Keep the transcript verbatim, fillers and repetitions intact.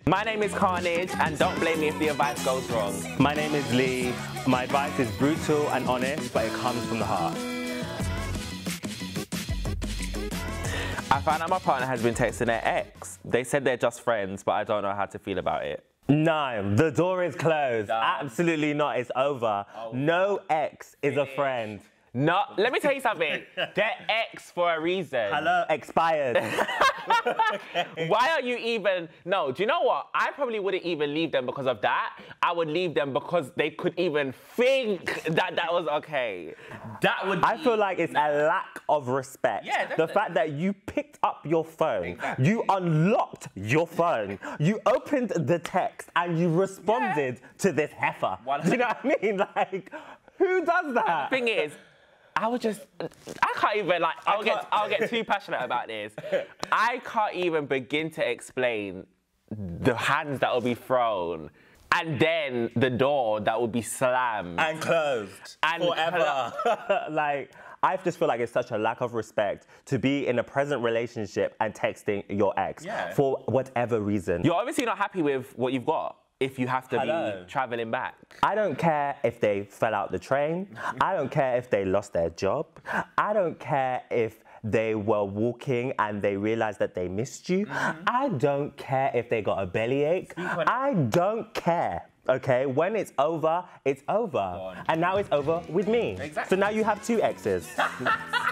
My name is Carnage, and don't blame me if the advice goes wrong. My name is Lee. My advice is brutal and honest, but it comes from the heart. I found out my partner has been texting their ex. They said they're just friends, but I don't know how to feel about it. No, the door is closed. No. Absolutely not. It's over. Oh. No ex is a friend. No, let me tell you something. They're ex for a reason. Hello, expired. Why are you even... No, do you know what? I probably wouldn't even leave them because of that. I would leave them because they could even think that that was okay. That would be... I feel like it's a lack of respect. Yeah, the definitely. fact that you picked up your phone, Exactly. you unlocked your phone, you opened the text and you responded Yeah. to this heifer. Do you know what I mean? Like, who does that? The thing is, I would just, I can't even, like, I'll get, I'll get too passionate about this. I can't even begin to explain the hands that will be thrown and then the door that will be slammed. And closed. And forever. Like, I just feel like it's such a lack of respect to be in a present relationship and texting your ex Yeah. for whatever reason. You're obviously not happy with what you've got if you have to Hello. be traveling back. I don't care if they fell out the train. I don't care if they lost their job. I don't care if they were walking and they realized that they missed you. Mm-hmm. I don't care if they got a bellyache. I don't care. Okay, when it's over, it's over. And now it's over with me. Exactly. So now you have two exes.